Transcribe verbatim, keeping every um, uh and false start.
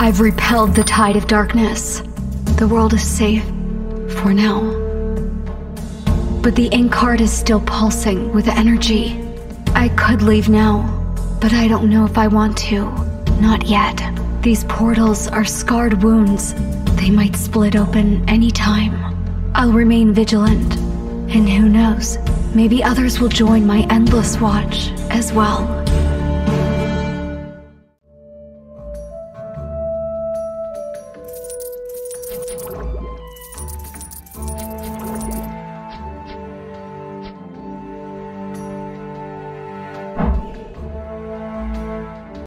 I've repelled the tide of darkness. The world is safe, for now. But the ink heart is still pulsing with energy. I could leave now, but I don't know if I want to. Not yet. These portals are scarred wounds. They might split open any time. I'll remain vigilant, and who knows, maybe others will join my endless watch as well.